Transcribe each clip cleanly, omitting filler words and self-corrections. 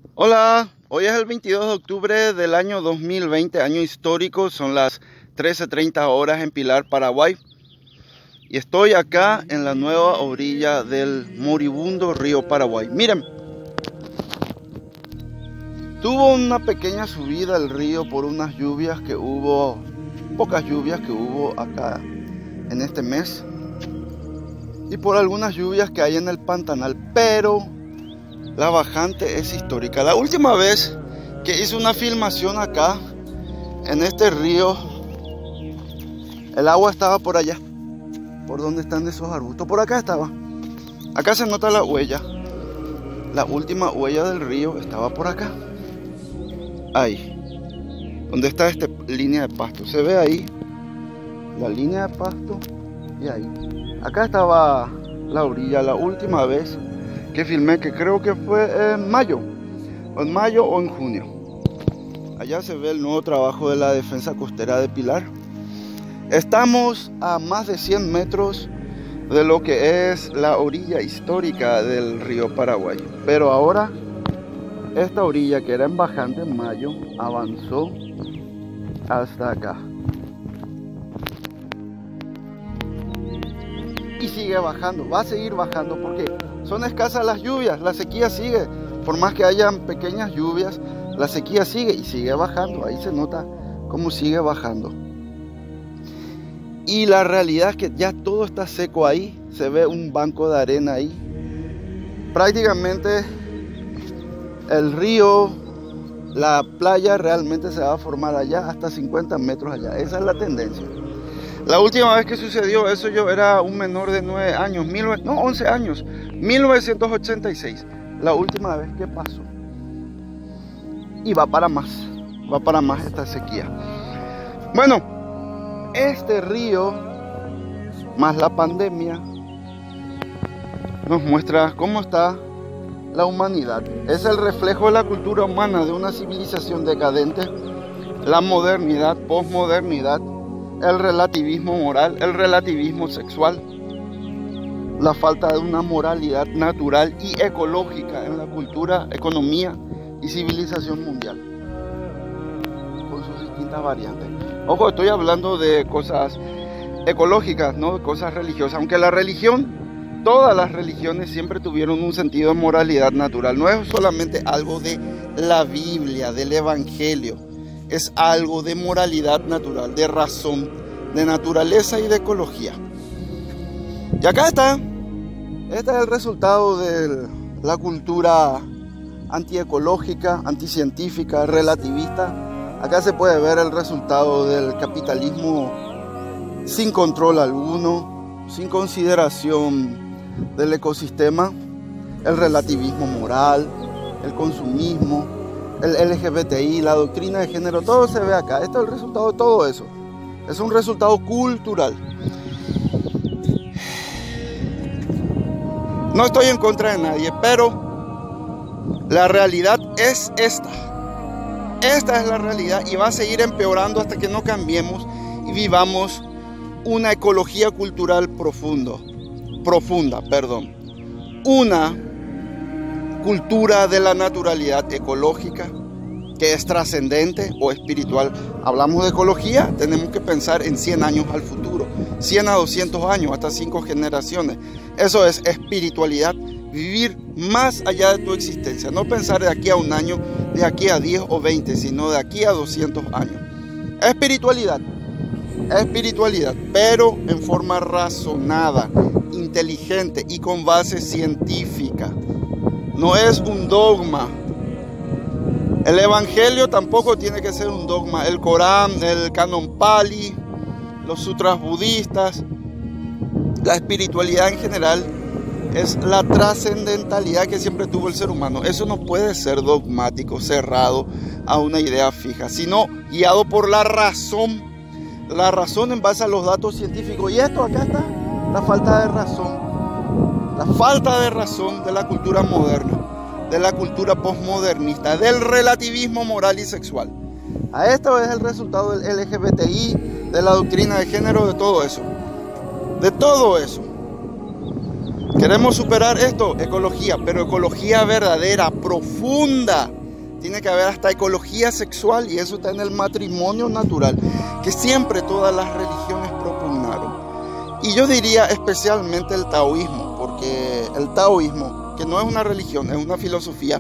Hola, hoy es el 22 de octubre del año 2020, año histórico, son las 13:30 horas en Pilar, Paraguay. Y estoy acá en la nueva orilla del moribundo río Paraguay. Miren, tuvo una pequeña subida el río por unas lluvias que hubo, pocas lluvias que hubo acá en este mes. Y por algunas lluvias que hay en el Pantanal, pero la bajante es histórica. La última vez que hice una filmación acá en este río, el agua estaba por allá, por donde están esos arbustos. Por acá estaba. Acá se nota la huella. La última huella del río estaba por acá. Ahí. Donde está esta línea de pasto. Se ve ahí la línea de pasto y ahí. Acá estaba la orilla la última vez que filmé, que creo que fue en mayo o en junio. Allá se ve el nuevo trabajo de la defensa costera de Pilar. Estamos a más de 100 metros de lo que es la orilla histórica del río Paraguay. Pero ahora esta orilla, que era en bajante en mayo, avanzó hasta acá. Y sigue bajando, va a seguir bajando porque son escasas las lluvias, la sequía sigue. Por más que hayan pequeñas lluvias, la sequía sigue y sigue bajando. Ahí se nota cómo sigue bajando. Y la realidad es que ya todo está seco ahí. Se ve un banco de arena ahí. Prácticamente el río, la playa realmente se va a formar allá, hasta 50 metros allá. Esa es la tendencia. La última vez que sucedió eso, yo era un menor de 9 años, 11 años, 1986. La última vez que pasó. Y va para más esta sequía. Bueno, este río, más la pandemia, nos muestra cómo está la humanidad. Es el reflejo de la cultura humana, de una civilización decadente, la modernidad, posmodernidad, el relativismo moral, el relativismo sexual, la falta de una moralidad natural y ecológica en la cultura, economía y civilización mundial, con sus distintas variantes. Ojo, estoy hablando de cosas ecológicas, no de cosas religiosas, aunque la religión, todas las religiones siempre tuvieron un sentido de moralidad natural. No es solamente algo de la Biblia, del Evangelio. Es algo de moralidad natural, de razón, de naturaleza y de ecología. Y acá está. Este es el resultado de la cultura antiecológica, anticientífica, relativista. Acá se puede ver el resultado del capitalismo sin control alguno, sin consideración del ecosistema, el relativismo moral, el consumismo, el LGBTI, la doctrina de género, todo se ve acá. Esto es el resultado de todo eso. Es un resultado cultural. No estoy en contra de nadie, pero la realidad es esta. Esta es la realidad y va a seguir empeorando hasta que no cambiemos y vivamos una ecología cultural profunda. Una cultura de la naturalidad ecológica que es trascendente o espiritual. Hablamos de ecología, tenemos que pensar en 100 años al futuro, 100 a 200 años, hasta 5 generaciones. Eso es espiritualidad, vivir más allá de tu existencia, no pensar de aquí a un año, de aquí a 10 o 20, sino de aquí a 200 años. Espiritualidad, pero en forma razonada, inteligente y con base científica. No es un dogma. El Evangelio tampoco tiene que ser un dogma. El Corán, el Canon Pali, los sutras budistas, la espiritualidad en general es la trascendentalidad que siempre tuvo el ser humano. Eso no puede ser dogmático, cerrado a una idea fija, sino guiado por la razón en base a los datos científicos. Y esto acá está, la falta de razón de la cultura moderna, de la cultura posmodernista, del relativismo moral y sexual. A esto es el resultado del LGBTI, de la doctrina de género, de todo eso. Queremos superar esto, ecología, pero ecología verdadera, profunda. Tiene que haber hasta ecología sexual, y eso está en el matrimonio natural, que siempre todas las religiones propugnaron. Y yo diría especialmente el taoísmo, porque el taoísmo, que no es una religión, es una filosofía,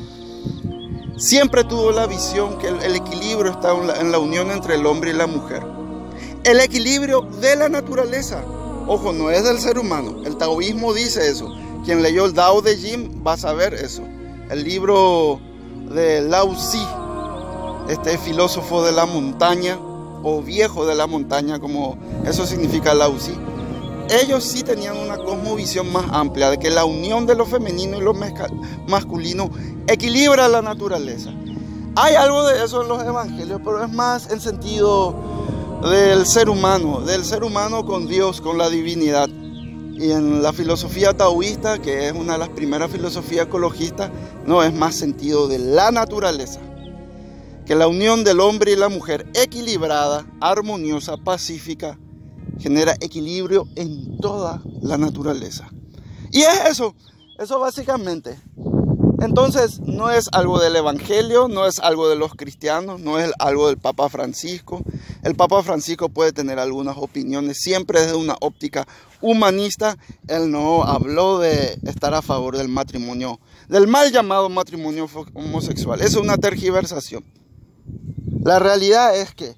siempre tuvo la visión que el equilibrio está en la unión entre el hombre y la mujer. El equilibrio de la naturaleza. Ojo, no es del ser humano. El taoísmo dice eso. Quien leyó el Tao de Jin va a saber eso. El libro de Lao Tzu, este filósofo de la montaña, o viejo de la montaña, como eso significa Lao Tzu. Ellos sí tenían una cosmovisión más amplia, de que la unión de lo femenino y lo masculino equilibra la naturaleza. Hay algo de eso en los evangelios, pero es más en sentido del ser humano con Dios, con la divinidad. Y en la filosofía taoísta, que es una de las primeras filosofías ecologistas, no, es más sentido de la naturaleza. Que la unión del hombre y la mujer equilibrada, armoniosa, pacífica, genera equilibrio en toda la naturaleza. Y es eso básicamente. Entonces no es algo del evangelio, no es algo de los cristianos, no es algo del Papa Francisco. El Papa Francisco puede tener algunas opiniones, siempre desde una óptica humanista. Él no habló de estar a favor del matrimonio, del mal llamado matrimonio homosexual. Es una tergiversación. La realidad es que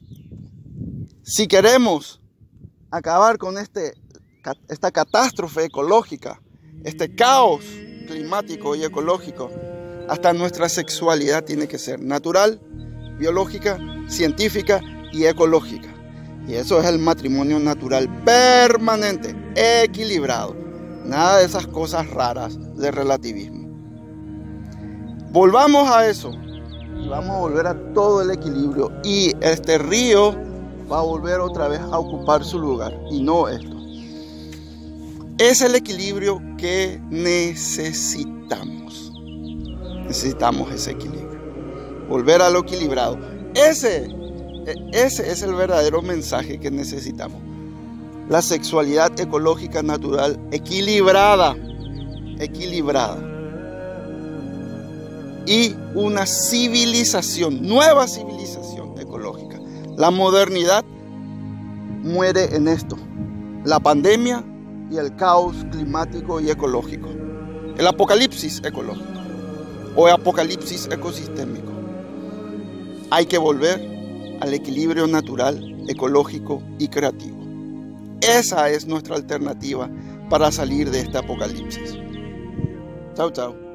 si queremos acabar con esta catástrofe ecológica, este caos climático y ecológico, hasta nuestra sexualidad tiene que ser natural, biológica, científica y ecológica. Y eso es el matrimonio natural permanente, equilibrado. Nada de esas cosas raras de relativismo. Volvamos a eso y vamos a volver a todo el equilibrio, y este río va a volver otra vez a ocupar su lugar, y no esto. Es el equilibrio que necesitamos. Necesitamos ese equilibrio. Volver a lo equilibrado. Ese es el verdadero mensaje que necesitamos. La sexualidad ecológica natural equilibrada. Equilibrada. Y una civilización, nueva civilización ecológica. La modernidad muere en esto. La pandemia y el caos climático y ecológico. El apocalipsis ecológico o el apocalipsis ecosistémico. Hay que volver al equilibrio natural, ecológico y creativo. Esa es nuestra alternativa para salir de este apocalipsis. Chao, chao.